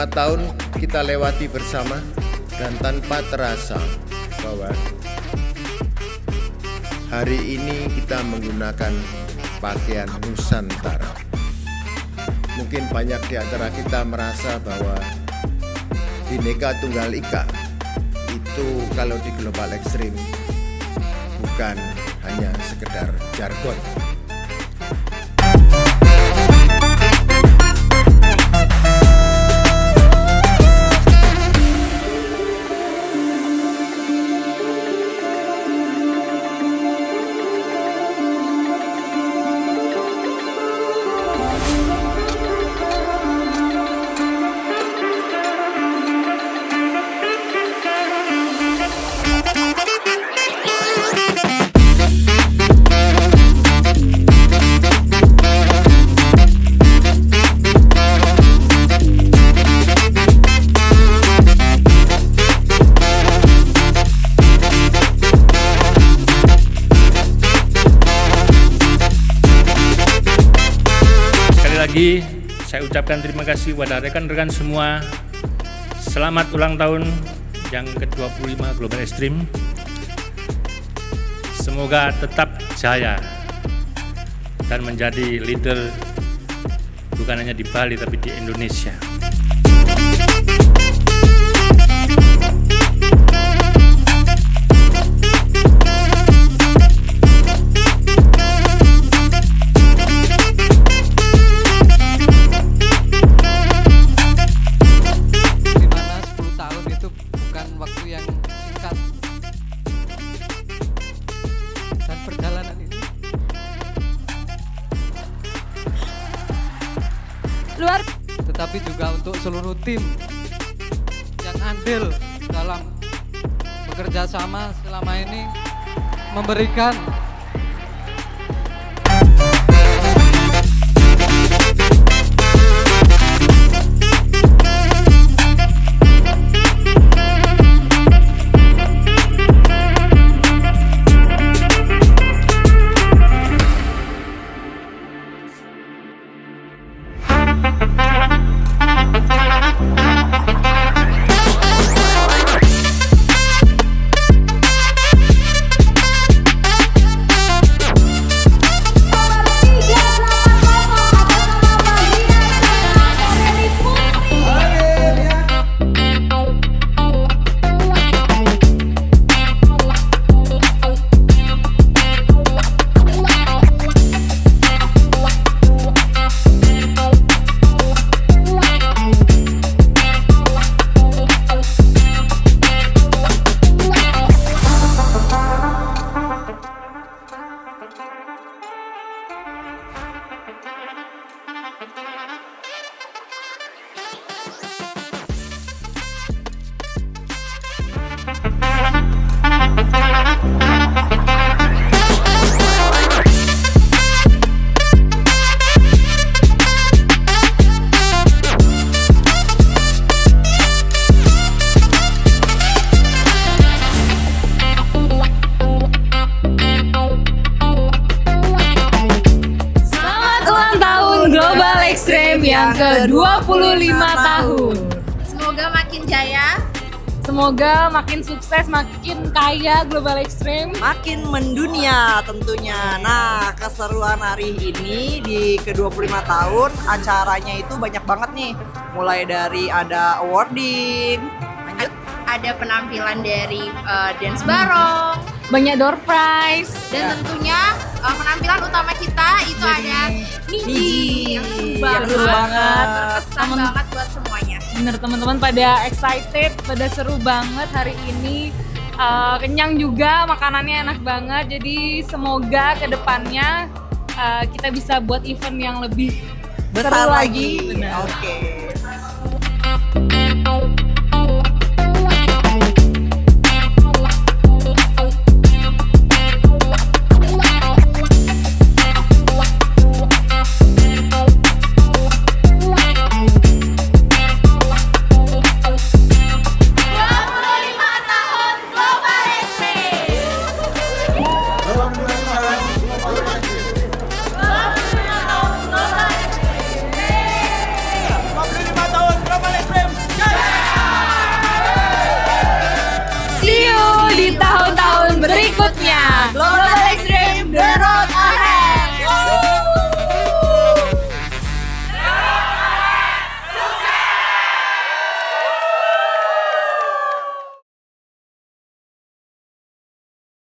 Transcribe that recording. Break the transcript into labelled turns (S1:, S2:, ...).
S1: tahun kita lewati bersama dan tanpa terasa bahwa hari ini kita menggunakan pakaian Nusantara. Mungkin banyak di antara kita merasa bahwa Bhinneka Tunggal Ika itu kalau di global ekstrim bukan hanya sekedar jargon.
S2: Lagi saya ucapkan terima kasih kepada rekan-rekan semua. Selamat ulang tahun yang ke-25 Global Extreme. Semoga tetap jaya dan menjadi leader bukan hanya di Bali tapi di Indonesia.
S3: Tetapi juga untuk seluruh tim yang andil dalam bekerja sama selama ini memberikan
S4: yang ke-25 tahun.
S5: Semoga makin jaya,
S4: semoga makin sukses, makin kaya Global Extreme,
S6: makin mendunia tentunya. Nah, keseruan hari ini di ke-25 tahun acaranya itu banyak banget nih. Mulai dari ada awarding,
S5: ada penampilan dari dance barong,
S4: banyak door prize,
S5: dan tentunya penampilan utama kita itu ada Niji yang seru banget, berkesan banget buat semuanya.
S4: Bener, teman-teman pada excited, pada seru banget hari ini. Kenyang juga, makanannya enak banget. Jadi semoga kedepannya kita bisa buat event yang lebih
S6: besar
S4: seru
S6: lagi.
S4: Bener.
S6: Oke.